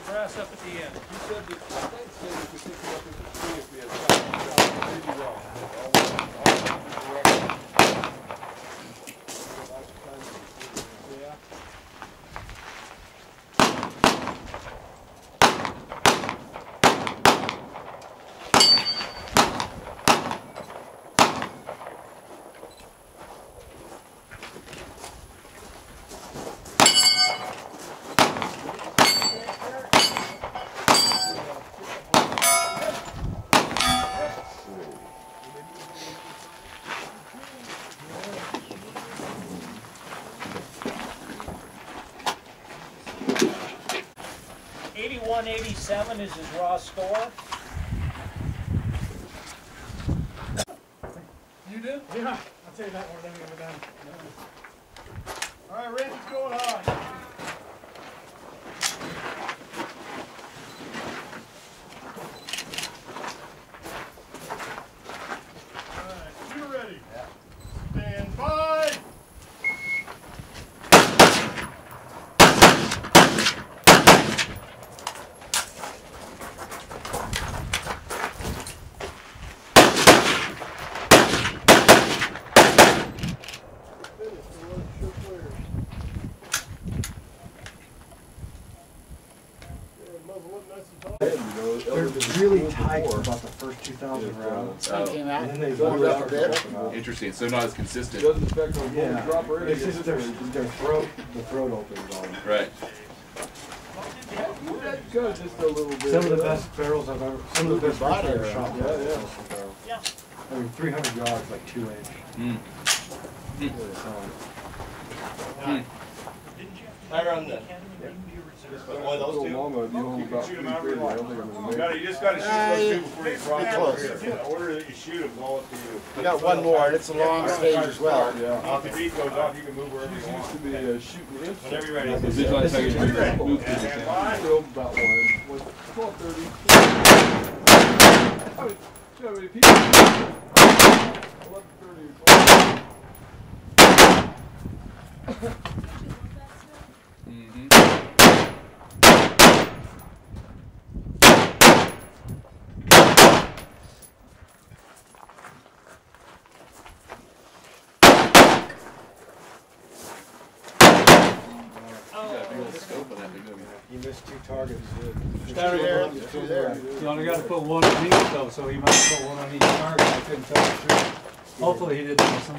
get grass up at the end. He said that I think said we could pick it up at the tree if we had time. Maybe well. Yeah. $81.87 is his raw score. You do? Yeah, I'll tell you that one, then we're done. All right, Randy's going on. All right, you ready? Yeah. Stand by. They're really tight for about the first 2,000 rounds. Oh. And then they warm up a bit. Interesting. So not as consistent. Doesn't affect our Yeah. drop or It's anything. just their throat, the throat opens on them. Right. Good, just a little bit. Some of the best barrels I've ever, some of the best barrels I've ever shot. Yeah, yeah. Yeah. I mean, 300 yards, like 2 inch. Mm. I run the. One of those two. You just got to shoot those two before you cross over here. The order that you shoot them, all up to you. We got one more, and it's a long stage as well. Yeah. If the beat goes off, you can move wherever you want. Used to be shooting in. Whenever you're ready. So visualize how you're going to move through the Stand thing. by. About one. 12:30. How many people? 11:30. You missed 2 targets. Down there, two there. You only got to put one on each though, so he might put one on each target. I couldn't tell the truth. Hopefully he didn't miss them.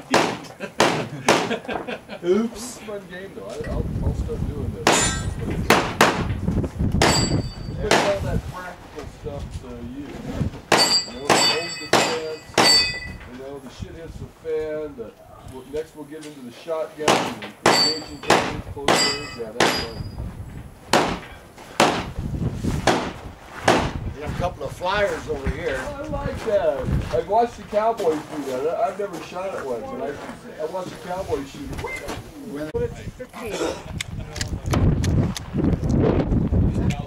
Oops. It's a fun game though. I'll start doing this. Put all that practical stuff to use. You know, the home defense, you know, the shit hits the fan, next we'll get into the shotgun and engaging techniques, close range. Yeah, that's fun. We got a couple of flyers over here. I like that. I've watched the Cowboys do that. I've never shot it once, and I watched the Cowboys shoot it. When it's 15.